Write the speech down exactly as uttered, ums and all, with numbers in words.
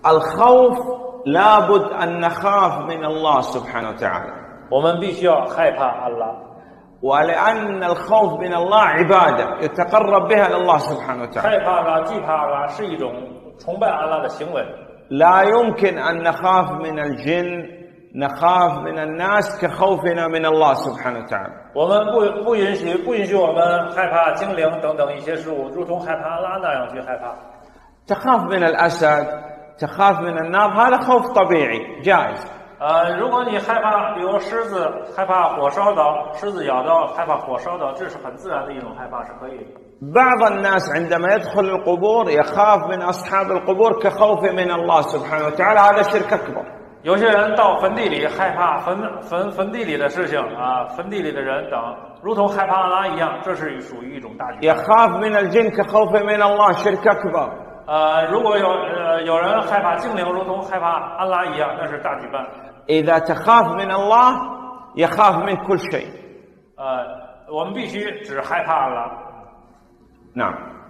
الخوف لابد أن نخاف من الله سبحانه وتعالى. 我们必须要害怕安拉。 ولأن الخوف من الله عبادة يتقرب بها لله سبحانه وتعالى. 害怕安拉、惧怕安拉是一种崇拜安拉的行为。 لا يمكن أن نخاف من الجن نخاف من الناس كخوفنا من الله سبحانه وتعالى. 我们不不允许不允许我们害怕精灵等等一些事物，如同害怕安拉那样去害怕。 تخاف من الأسد تخاف من النار هذا خوف طبيعي جائز. 呃，如果你害怕，比如狮子，害怕火烧到，狮子咬到，害怕火烧到，这是很自然的一种害怕，是可以的。 بعض الناس عندما يدخل القبور يخاف من أصحاب القبور كخوفه من الله سبحانه وتعالى هذا شرك أكبر. 有些人到坟地里害怕坟坟坟地里的事情啊，坟地里的人等，如同害怕安拉一样，这是属于一种大举。 يخاف من الجن كخوفه من الله شرك أكبر. 呃，如果有呃有人害怕精灵，如同害怕安拉一样，那是大举办。 إذا تخاف من الله يخاف من كل شيء. 呃，我们必须只害怕安拉。 نعم.